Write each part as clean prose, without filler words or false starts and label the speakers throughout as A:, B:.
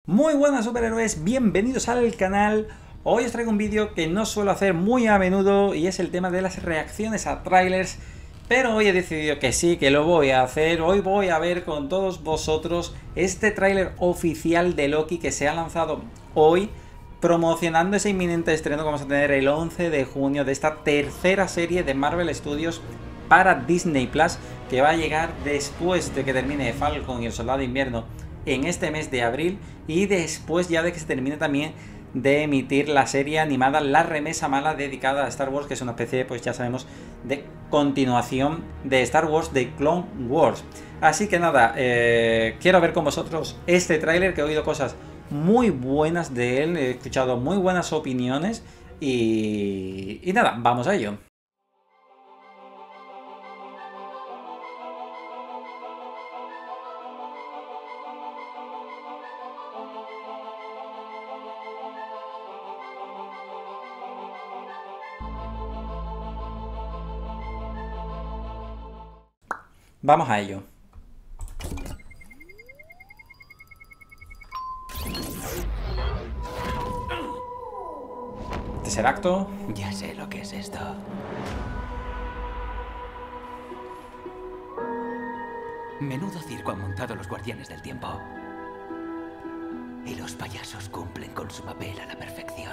A: Muy buenas superhéroes, bienvenidos al canal. Hoy os traigo un vídeo que no suelo hacer muy a menudo y es el tema de las reacciones a trailers. Pero hoy he decidido que sí, que lo voy a hacer. Hoy voy a ver con todos vosotros este tráiler oficial de Loki que se ha lanzado hoy, promocionando ese inminente estreno que vamos a tener el 11 de junio de esta tercera serie de Marvel Studios para Disney Plus, que va a llegar después de que termine Falcon y el Soldado de Invierno en este mes de abril, y después ya de que se termine también de emitir la serie animada La Remesa Mala, dedicada a Star Wars, que es una especie, pues ya sabemos, de continuación de Star Wars, de Clone Wars. Así que nada, quiero ver con vosotros este tráiler, que he oído cosas muy buenas de él, he escuchado muy buenas opiniones y nada, vamos a ello. Vamos a ello. Tercer acto.
B: Ya sé lo que es esto. Menudo circo han montado los Guardianes del Tiempo. Y los payasos cumplen con su papel a la perfección.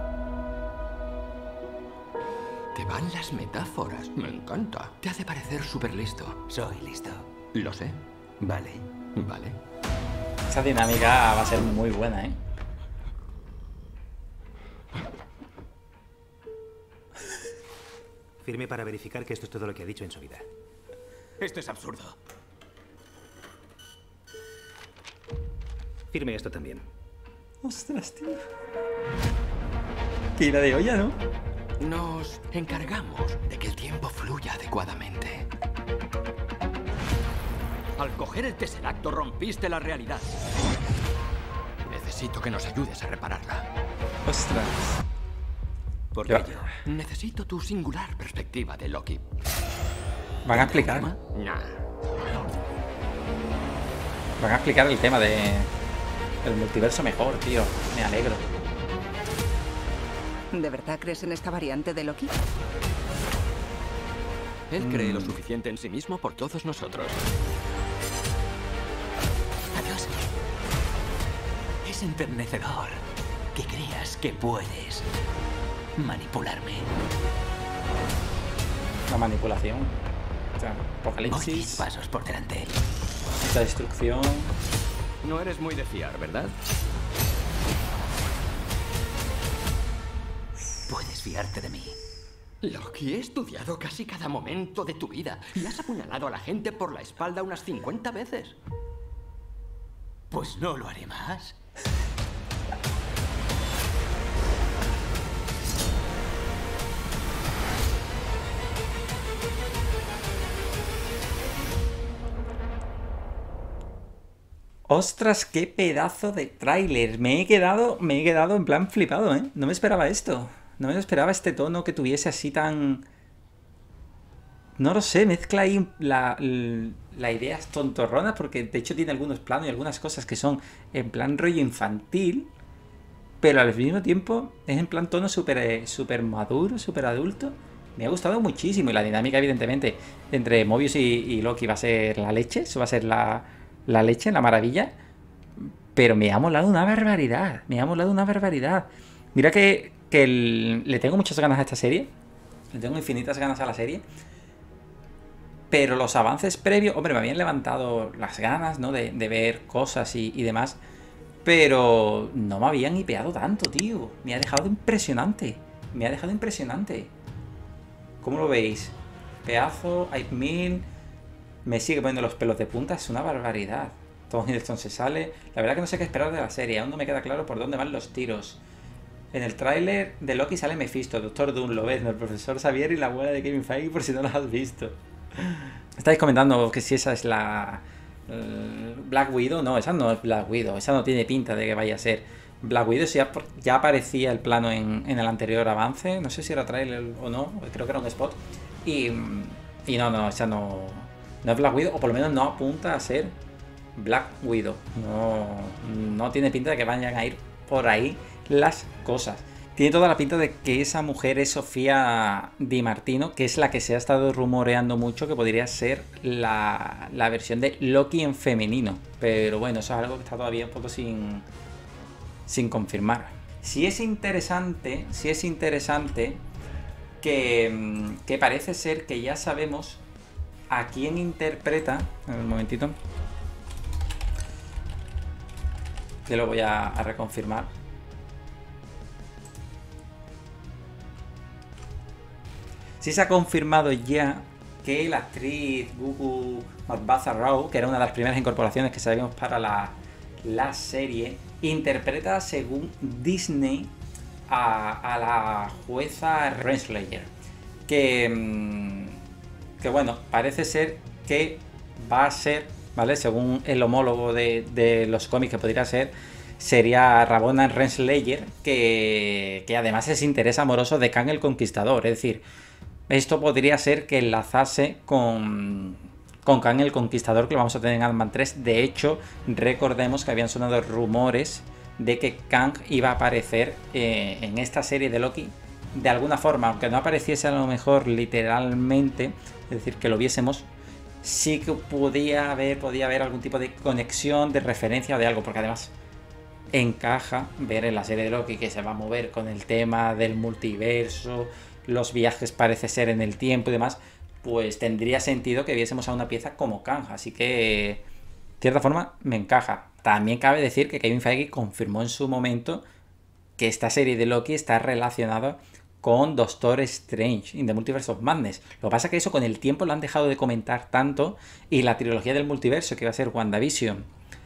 C: Te van las metáforas. Me encanta. Te hace parecer súper listo.
B: Soy listo.
C: Lo sé.
B: Vale.
C: Vale.
A: Esa dinámica va a ser muy buena, ¿eh?
D: Firme para verificar que esto es todo lo que ha dicho en su vida.
B: Esto es absurdo.
D: Firme esto también.
A: Ostras, tío. Que ira de olla, ¿no?
C: Nos encargamos de que el tiempo fluya adecuadamente. Al coger el Tesseracto rompiste la realidad. Necesito que nos ayudes a repararla.
A: Ostras.
B: ¿Por
A: Ya.
B: qué yo?
C: Necesito tu singular perspectiva de Loki.
A: Van a explicar.
C: Nah.
A: Van a explicar el tema de el multiverso mejor, tío. Me alegro.
E: ¿De verdad crees en esta variante de Loki?
C: Él cree lo suficiente en sí mismo por todos nosotros.
B: Adiós. Es enternecedor que creas que puedes manipularme.
A: La manipulación. O sea,
B: Voy 10
A: apocalipsis.
B: pasos por delante.
A: La destrucción.
C: No eres muy de fiar, ¿verdad?
B: Puedes fiarte de mí.
C: Loki, he estudiado casi cada momento de tu vida y has apuñalado a la gente por la espalda unas 50 veces.
B: Pues no lo haré más.
A: Ostras, qué pedazo de tráiler. Me he quedado en plan flipado, ¿eh? No me esperaba esto. No me esperaba este tono que tuviese así tan... No lo sé, mezcla ahí la ideas tontorronas, porque de hecho tiene algunos planos y algunas cosas que son en plan rollo infantil, pero al mismo tiempo es en plan tono súper maduro, súper adulto. Me ha gustado muchísimo, y la dinámica, evidentemente, entre Mobius y Loki va a ser la leche. Eso va a ser la leche, la maravilla. Pero me ha molado una barbaridad. Me ha molado una barbaridad. Mira que le tengo muchas ganas a esta serie. Le tengo infinitas ganas a la serie. Pero los avances previos... Hombre, me habían levantado las ganas, ¿no? De ver cosas y demás. Pero no me habían hipeado tanto, tío. Me ha dejado impresionante. Me ha dejado impresionante. ¿Cómo lo veis? Pedazo, Hype 1000... Me sigue poniendo los pelos de punta, es una barbaridad. Tom Hiddleston se sale. La verdad que no sé qué esperar de la serie, aún no me queda claro por dónde van los tiros. En el tráiler de Loki sale Mephisto, Doctor Doom, Lobezno, el profesor Xavier y la abuela de Kevin Feige, por si no lo has visto. Estáis comentando que si esa es la Black Widow. No, esa no es Black Widow, esa no tiene pinta de que vaya a ser Black Widow. Si ya aparecía el plano en el anterior avance, no sé si era tráiler o no, creo que era un spot. Y no, esa no es Black Widow, o por lo menos no apunta a ser Black Widow. No tiene pinta de que vayan a ir por ahí las cosas. Tiene toda la pinta de que esa mujer es Sofía Di Martino, que es la que se ha estado rumoreando mucho que podría ser la versión de Loki en femenino. Pero bueno, eso es algo que está todavía un poco sin confirmar. Sí es interesante que parece ser que ya sabemos a quién interpreta. A ver, un momentito. Que lo voy a reconfirmar. Sí se ha confirmado ya que la actriz Gugu Mbatha-Raw, que era una de las primeras incorporaciones que sabíamos para la serie, interpreta, según Disney, a la jueza Renslayer. Que bueno, parece ser que va a ser, ¿vale? Según el homólogo de los cómics que podría ser, sería Ravonna Renslayer, que además es interés amoroso de Kang el Conquistador. Es decir, esto podría ser que enlazase con Kang el Conquistador, que lo vamos a tener en Ant-Man 3. De hecho, recordemos que habían sonado rumores de que Kang iba a aparecer en esta serie de Loki de alguna forma, aunque no apareciese a lo mejor literalmente, es decir, que lo viésemos, sí que podía haber algún tipo de conexión, de referencia o de algo, porque además encaja ver en la serie de Loki que se va a mover con el tema del multiverso, los viajes parece ser en el tiempo y demás, pues tendría sentido que viésemos a una pieza como Kang, así que de cierta forma me encaja. También cabe decir que Kevin Feige confirmó en su momento que esta serie de Loki está relacionada con Doctor Strange in the Multiverse of Madness. Lo que pasa es que eso con el tiempo lo han dejado de comentar tanto, y la trilogía del multiverso, que va a ser WandaVision,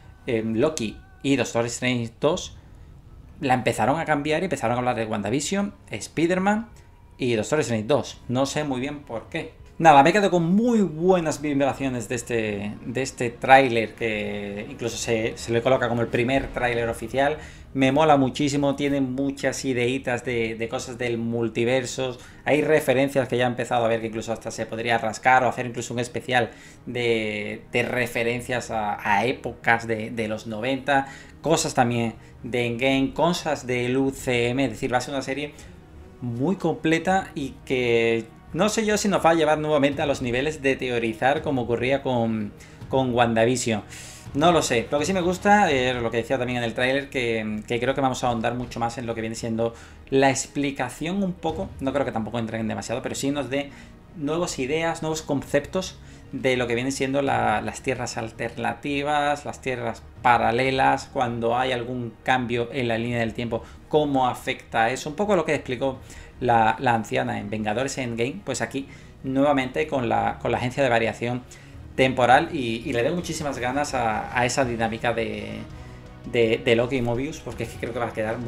A: Loki y Doctor Strange 2, la empezaron a cambiar y empezaron a hablar de WandaVision, Spider-Man y Doctor Strange 2. No sé muy bien por qué. Nada, me quedo con muy buenas vibraciones de este tráiler, que incluso se le coloca como el primer tráiler oficial. Me mola muchísimo, tiene muchas ideitas de cosas del multiverso. Hay referencias que ya he empezado a ver que incluso hasta se podría rascar o hacer incluso un especial de referencias a épocas de los 90. Cosas también de Endgame, cosas del UCM, es decir, va a ser una serie muy completa y que no sé yo si nos va a llevar nuevamente a los niveles de teorizar como ocurría con WandaVision. No lo sé. Lo que sí me gusta, lo que decía también en el tráiler, que creo que vamos a ahondar mucho más en lo que viene siendo la explicación un poco. No creo que tampoco entren demasiado, pero sí nos dé nuevas ideas, nuevos conceptos de lo que vienen siendo las tierras alternativas, las tierras paralelas, cuando hay algún cambio en la línea del tiempo, cómo afecta eso. Un poco lo que explicó la anciana en Vengadores Endgame, pues aquí nuevamente con la agencia de variación temporal, y le doy muchísimas ganas a esa dinámica de Loki y Mobius, porque es que creo que va a quedar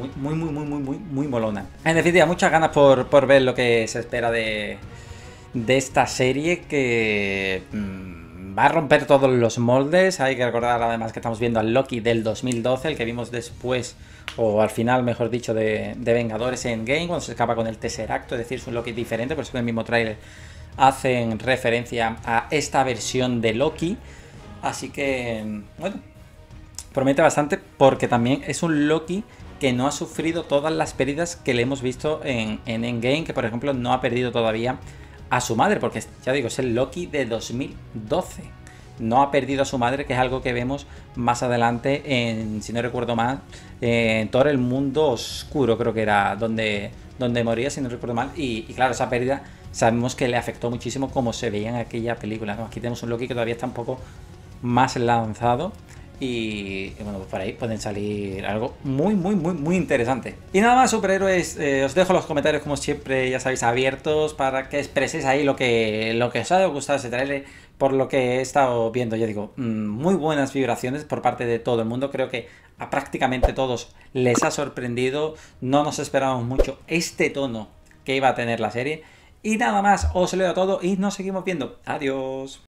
A: muy molona. En definitiva, muchas ganas por ver lo que se espera de esta serie, que va a romper todos los moldes. Hay que recordar además que estamos viendo al Loki del 2012, el que vimos después, o al final mejor dicho, de Vengadores Endgame, cuando se escapa con el Tesseract. Es decir, es un Loki diferente, por eso en el mismo tráiler hacen referencia a esta versión de Loki. Así que, bueno, promete bastante, porque también es un Loki que no ha sufrido todas las pérdidas que le hemos visto en Endgame, que por ejemplo no ha perdido todavía a su madre, porque ya digo, es el Loki de 2012. No ha perdido a su madre, que es algo que vemos más adelante en, si no recuerdo mal, en Thor el mundo oscuro, creo que era donde moría, si no recuerdo mal. Y claro, esa pérdida sabemos que le afectó muchísimo, como se veía en aquella película, ¿no? Aquí tenemos un Loki que todavía está un poco más lanzado. Y bueno, pues por ahí pueden salir algo muy interesante. Y nada más, superhéroes, os dejo los comentarios como siempre, ya sabéis, abiertos, para que expreséis ahí lo que os haya gustado ese trailer. Por lo que he estado viendo, ya digo, muy buenas vibraciones por parte de todo el mundo. Creo que a prácticamente todos les ha sorprendido. No nos esperábamos mucho este tono que iba a tener la serie. Y nada más, os leo todo y nos seguimos viendo. Adiós.